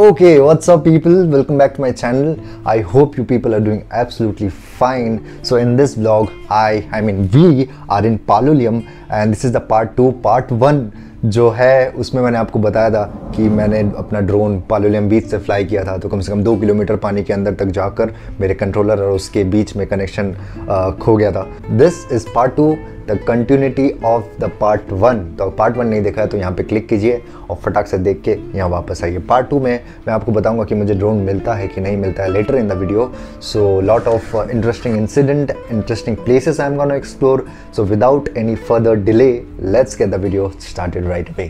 Okay, what's up people? Welcome back to my channel. I hope you people are doing absolutely fine. So in this vlog, we are in Palolem and this is the part 2. Part 1 जो है उसमें मैंने आपको बताया था कि मैंने अपना ड्रोन पालोलियम बीच से फ्लाई किया था, तो कम से कम 2 किलोमीटर पानी के अंदर तक जाकर मेरे कंट्रोलर और उसके बीच में कनेक्शन खो गया था. This is part 2, the continuity of the part 1. तो पार्ट 1 नहीं देखा है तो यहाँ पे क्लिक कीजिए और फटाक से देख के यहाँ वापस आइए. पार्ट 2 में मैं आपको बताऊँगा कि मुझे ड्रोन मिलता है कि नहीं मिलता है later in the video. So lot of interesting incident, interesting places I am gonna explore. So without any further delay, let's get the video started right away.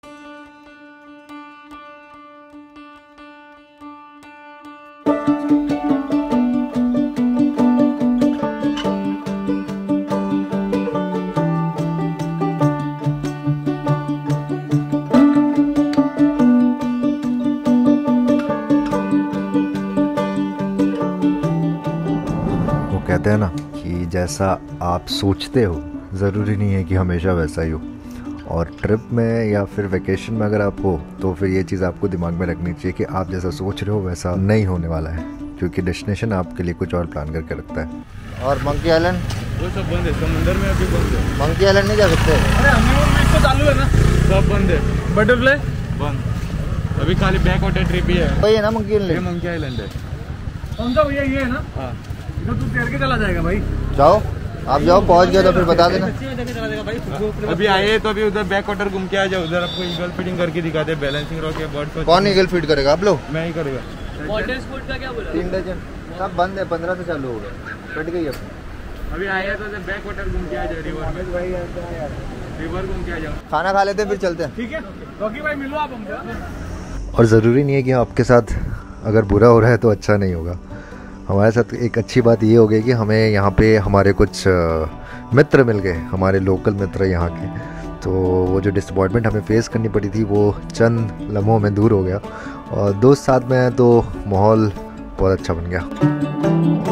वो कहते हैं ना कि जैसा आप सोचते हो ज़रूरी नहीं है कि हमेशा वैसा ही हो. और ट्रिप में या फिर वेकेशन में अगर आप हो तो फिर ये चीज़ आपको दिमाग में रखनी चाहिए कि आप जैसा सोच रहे हो वैसा नहीं होने वाला है, क्योंकि डेस्टिनेशन आपके लिए कुछ और प्लान करके रखता है. और मंकी आइलैंड वो सब बंद है, समुंदर में अभी बंद है. मंकी आइलैंड नहीं जा सकते. अरे हनीमून में तो चालू है ना, सब बंद है. बटरफ्लाई बंद, अभी खाली बैक वाटर ट्रिप ही है. वही है ना मंकी आइलैंड. ये मंकी आइलैंड है. कौन सा भैया? ये है ना? हाँ, इधर तू तैर के चला जाएगा भाई. जाओ, आप जाओ, पहुंच गए तो फिर बता देना. अभी आए तो अभी उधर बैक वाटर घूम के आ जाओ. उधर आपको ईगल फीडिंग करके दिखाते, बैलेंसिंग रॉक या बर्ड को. कौन ईगल फीड करेगा? आप लोग? मैं ही करूँगा. वाटर स्पोर्ट का क्या बोला? 3 डजन सब बंद है. 15 से चालू हो गए, कट गई अब. अभी आए तो उधर बैक वाटर घूम के आ जाओ. रिवर में रिवर घूम के आ जाओ. खाना खा लेते हैं फिर चलते हैं. ठीक है रॉकी भाई, मिलो आप हमसे. और ज़रूरी नहीं है कि आपके साथ अगर बुरा हो रहा है तो अच्छा नहीं होगा. हमारे साथ एक अच्छी बात ये हो गई कि हमें यहाँ पे हमारे कुछ मित्र मिल गए, हमारे लोकल मित्र यहाँ के. तो वो जो डिसअपॉइंटमेंट हमें फेस करनी पड़ी थी वो चंद लम्हों में दूर हो गया, और दोस्त साथ में हैं तो माहौल बहुत अच्छा बन गया.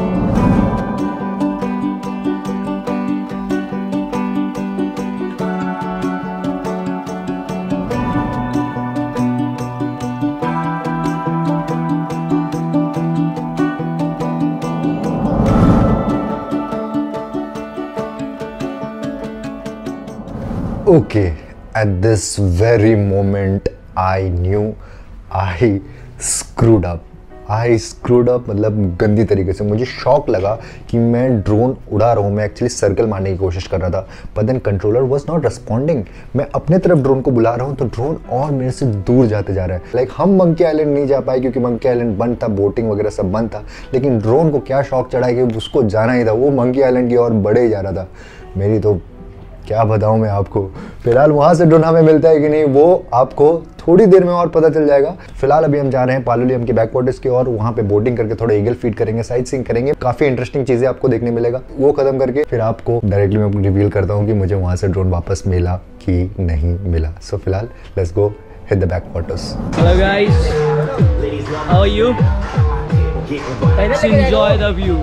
Okay, at this very moment I knew I screwed up. मतलब गंदी तरीके से. मुझे शॉक लगा कि मैं ड्रोन उड़ा रहा हूँ. मैं एक्चुअली सर्कल मारने की कोशिश कर रहा था, but then controller was not responding. मैं अपने तरफ ड्रोन को बुला रहा हूँ तो ड्रोन और मेरे से दूर जाते जा रहा है. लाइक हम मंकी आइलैंड नहीं जा पाए क्योंकि मंकी आइलैंड बंद था, बोटिंग वगैरह सब बंद था. लेकिन ड्रोन को क्या शौक चढ़ा है कि उसको जाना ही था. वो मंकी आइलैंड की ओर बढ़े ही जा रहा था. मेरी तो क्या बताऊं मैं आपको. फिलहाल वहाँ से ड्रोन हमें मिलता है कि नहीं वो आपको थोड़ी देर में और पता चल जाएगा. फिलहाल अभी हम जा रहे हैं पालोलियम के बैकवाटर्स की ओर. वहाँ पे बोटिंग करके थोड़ा ईगल फीड करेंगे, साइट सीइंग करेंगे. काफ़ी इंटरेस्टिंग चीज़ें आपको देखने मिलेगा. वो खत्म करके फिर आपको डायरेक्टली मैं रिवील करता हूँ कि मुझे वहाँ से ड्रोन वापस मिला कि नहीं मिला. सो फिलहाल let's go hit the backwaters. Hello guys, how are you? Let's enjoy the view.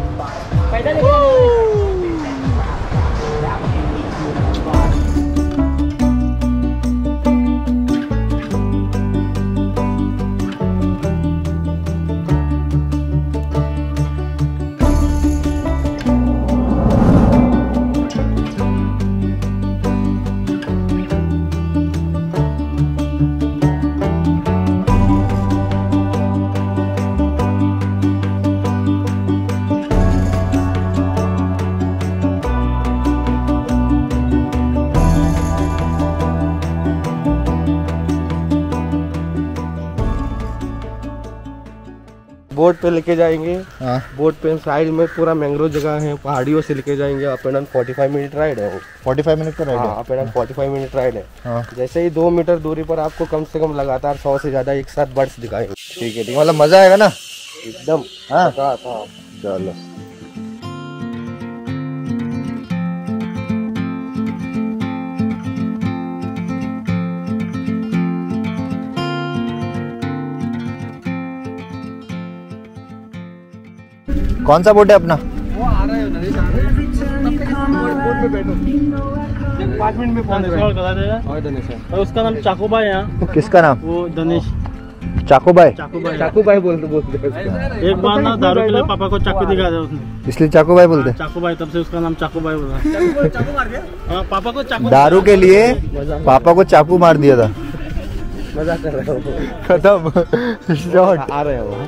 Boat पे लेके जाएंगे. हाँ, बोट पे साइड में पूरा मैंग्रोव जगह है, पहाड़ियों से लेके जाएंगे. Up and down 45 minute ride है. 45 मिनट का राइड है. Up and down 45 minute ride है. हाँ. जैसे ही 2 मीटर दूरी पर आपको कम से कम लगातार 100 से ज्यादा एक साथ बर्ड्स दिखाएंगे. ठीक है, ठीक है. मतलब मजा आएगा ना एकदम. हाँ. चलो. कौन सा बोट है अपना? वो आ रहा है नरेश, आ रहा है. बोट पे बैठो, 5 मिनट में पहुंच जाएगा. और दिनेश है, और उसका नाम चाकोबा है. यहाँ किसका नाम? वो दिनेश. चाकू भाई बोलते एक बार ना दारू के लिए पापा को चाकू दिखा दिया उसने, इसलिए चाकू भाई बोलते हैं। चाकू भाई, तब से उसका नाम चाकू भाई बोला। चाकू मार दिया? हाँ, पापा को चाकू, दारू के लिए पापा को चाकू मार दिया था। मजाक कर रहा हूँ। खत्म शॉट आ रहे हो।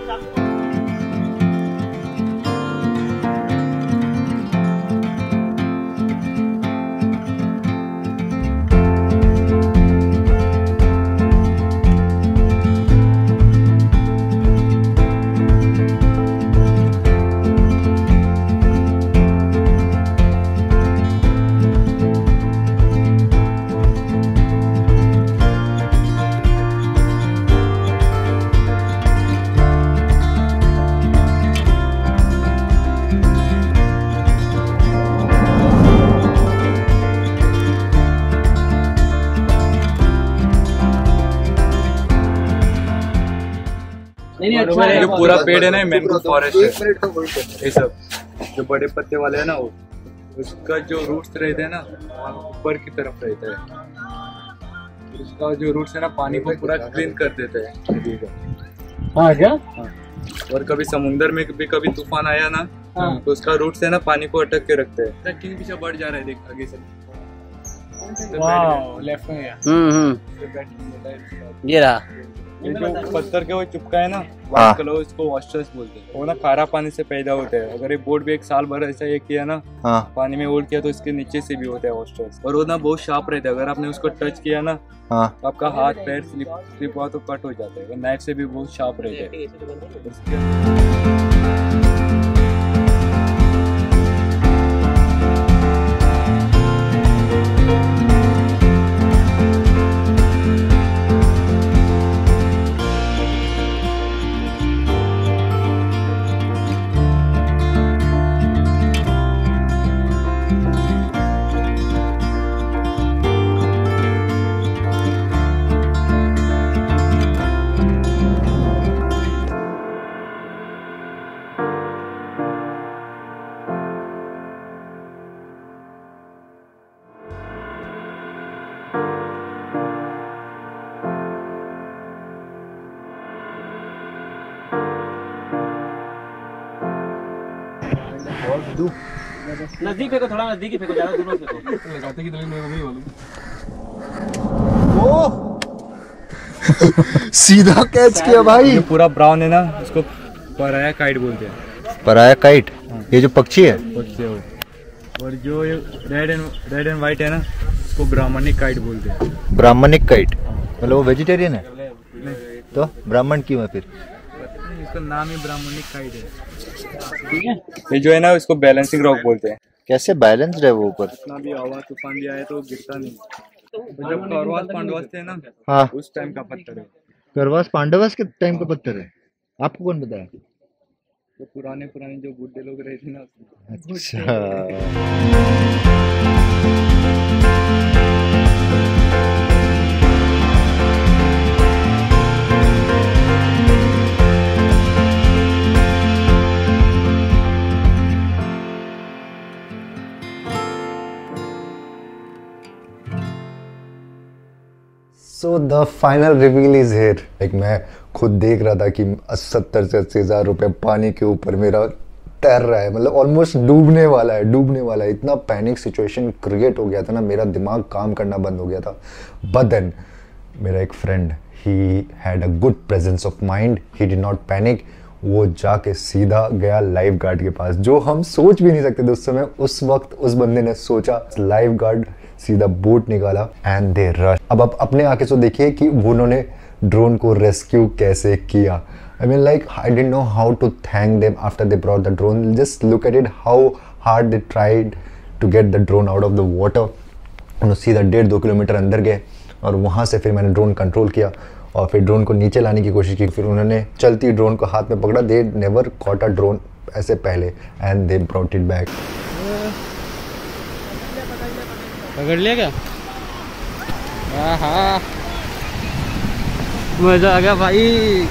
नहीं अच्छा है। जो पूरा पेड़ है ना, मैंग्रोव फॉरेस्ट है। ये सब जो बड़े पत्ते वाले है ना, वो उसका जो रूट्स रहते हैं ना, ऊपर की तरफ रहता है। उसका जो रूट्स है ना, पानी को पूरा क्लीन कर देता है नदी का। हाँ क्या? और कभी समुंदर में भी कभी तूफान आया ना, तो उसका रूट्स है ना, पानी को अटक के रखते हैं। किंग पीछे बढ़ जा रहा है, देख आगे से। लेफ्ट में ये रहा। ये जो पत्थर के वो चिपका है ना, व्हाइट कलर, इसको ऑस्ट्रस बोलते हैं। वो ना खारा पानी से पैदा होते हैं। अगर ये बोट भी एक साल भर ऐसा ये किया ना, पानी में होल्ड किया, तो इसके नीचे से भी होता है ऑस्ट्रस। और वो ना बहुत शार्प रहता है। अगर आपने उसको टच किया ना, तो आपका हाथ पैर स्लिप हुआ तो कट हो जाता है। और नाइफ से भी बहुत शार्प रहता है। नजदीक फेंको, थोड़ा नजदीक ही फेंको, ज्यादा दूर मत फेंको। लगाते कितने मेरे को नहीं मालूम। सीधा कैच किया भाई। जो पूरा ब्राउन है ना, उसको पराया काइट बोलते हैं। पराया काइट, ये जो पक्षी है। पक्षी है वो। और जो रेड एंड व्हाइट है ना, उसको ब्राह्मणिक काइट बोलते हैं। ब्राह्मणिक काइट मतलब वो वेजिटेरियन है? तो ब्राह्मण क्यों है फिर? इसका नाम ही ब्राह्मणिक काइट है। ये जो है ना, इसको बैलेंसिंग रॉक बोलते हैं। कैसे बैलेंस्ड है वो ऊपर? इतना भी हवा तूफान भी आए तो गिरता नहीं। तो जब कौरवास पांडवास थे ना, हाँ, उस टाइम का पत्थर है। करवास पांडवास के टाइम का पत्थर है। आपको कौन बताया? तो पुराने जो बुढ़े लोग रहते ना। अच्छा। So the final reveal is here. Like मैं खुद देख रहा था कि 70 से 80,000 रुपये पानी के ऊपर मेरा तैर रहा है, मतलब ऑलमोस्ट डूबने वाला है। इतना पैनिक सिचुएशन क्रिएट हो गया था ना, मेरा दिमाग काम करना बंद हो गया था। बट देन मेरा एक friend, he had a good presence of mind, he did not panic. वो जाके सीधा गया लाइफ गार्ड के पास, जो हम सोच भी नहीं सकते थे उस समय। उस वक्त उस बंदे ने सोचा, लाइफ गार्ड सीधा बोट निकाला एंड दे रश। अब आप अपने आंखें से देखिए कि उन्होंने ड्रोन को रेस्क्यू कैसे किया। I mean, like, I didn't know how to thank them after they brought the drone. Just look at it, how hard they tried to get the drone out of the water. उन्होंने सीधा 1.5-2 kilometre अंदर गए और वहाँ से फिर मैंने drone control किया और फिर ड्रोन को नीचे लाने की कोशिश की। फिर उन्होंने चलती ड्रोन को हाथ में पकड़ा। They never caught a drone ऐसे पहले and they brought it back. पकड़ लिया क्या? हाँ, मजा आ गया भाई।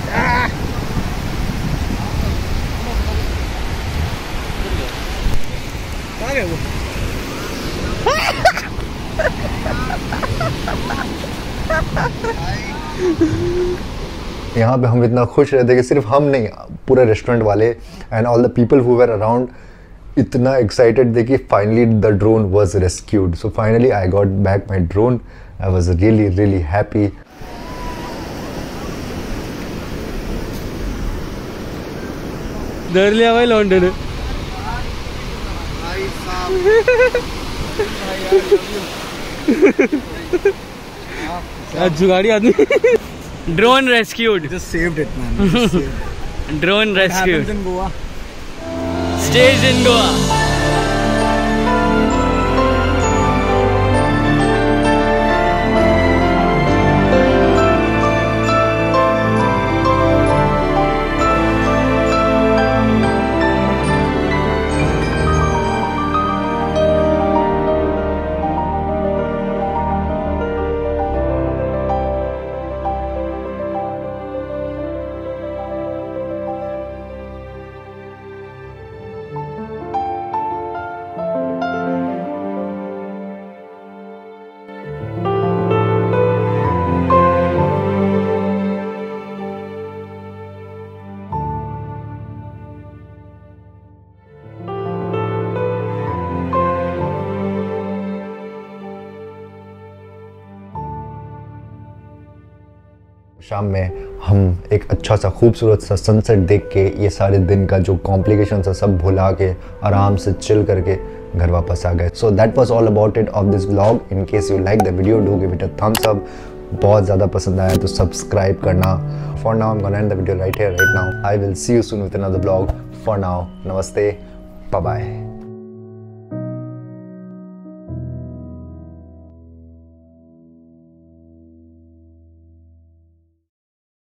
यहाँ पे हम इतना खुश रहते कि सिर्फ हम नहीं, पूरे रेस्टोरेंट वाले and all the people who were around इतना एक्साइटेड थे कि finally the drone was rescued. So finally I got back my drone. I was really really happy. डर लिया भाई लौंडे ने. जुगाड़ी आदमी. Drone rescued. Just saved it, man. Just saved it. Drone rescued. Happens in Goa. Stays in Goa. शाम में हम एक अच्छा सा खूबसूरत सा सनसेट देख के ये सारे दिन का जो कॉम्प्लिकेशन है सब भुला के आराम से चिल करके घर वापस आ गए. So that was all about it of this vlog. In case you like the video, do give it a thumbs up. बहुत ज़्यादा पसंद आया तो सब्सक्राइब करना. For now I am gonna end the video right here right now. I will see you soon with another vlog. For now नमस्ते, bye bye.